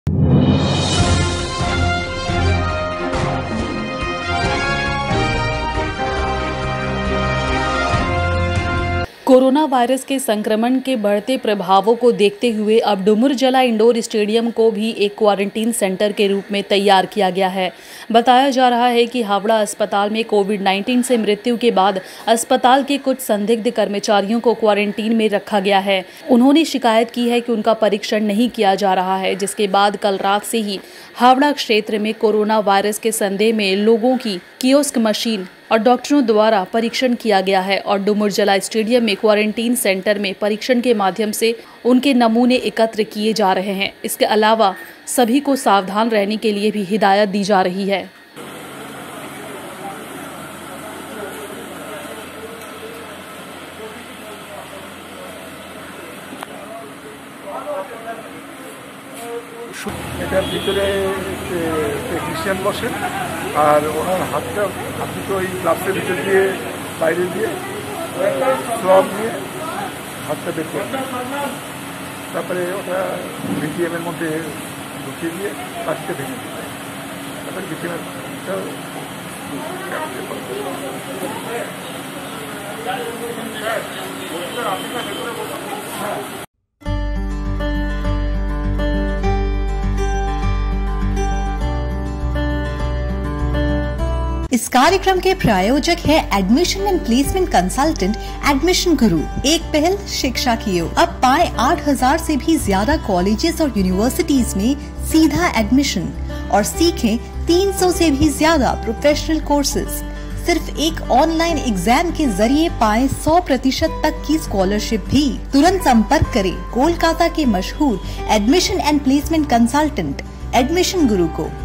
Corona virus के संक्रमण के बढ़ते प्रभावों को देखते हुए अब डुमुरजला इंडोर स्टेडियम को भी एक क्वारंटीन सेंटर के रूप में तैयार किया गया है। बताया जा रहा है कि हावड़ा अस्पताल में कोविड-19 से मृत्यु के बाद अस्पताल के कुछ संदिग्ध कर्मचारियों को क्वारंटीन में रखा गया है। उन्होंने शिकायत की है कि उनका परीक्षण नहीं किया जा रहा है, जिसके बाद कल रात से ही हावड़ा क्षेत्र में कोरोना वायरस के संदेह में लोगों की कियोस्क मशीन और डॉक्टरों द्वारा परीक्षण किया गया है और डुमुरजला स्टेडियम में क्वारंटीन सेंटर में परीक्षण के माध्यम से उनके नमूने एकत्र किए जा रहे हैं। इसके अलावा सभी को सावधान रहने के लिए भी हिदायत दी जा रही है। এটার ভিতরে টেকনিশিয়ান বসেন আর ওনার হাত দুটো এই গ্লাভসের ভিতর দিয়ে বাইরে দিয়ে সোয়াব নিয়ে হাতটা বের করবেন, তারপরে ওটা ভিটিএমের মধ্যে ঢুকিয়ে দিয়ে পাখিটা ভেঙে দিতে, তারপরে ভিটিএমটা इस कार्यक्रम के प्रायोजक है admission and placement consultant admission Guru. एक पहल शिक्षा की ओर। अब पाए 8000 से भी ज्यादा कॉलेजेस और यूनिवर्सिटीज में सीधा एडमिशन और सीखें 300 से भी ज्यादा प्रोफेशनल कोर्सेज। सिर्फ एक ऑनलाइन एग्जाम के जरिए पाए 100% तक की स्कॉलरशिप भी। तुरंत संपर्क करें कोलकाता के मशहूर admission and placement consultant admission Guru को।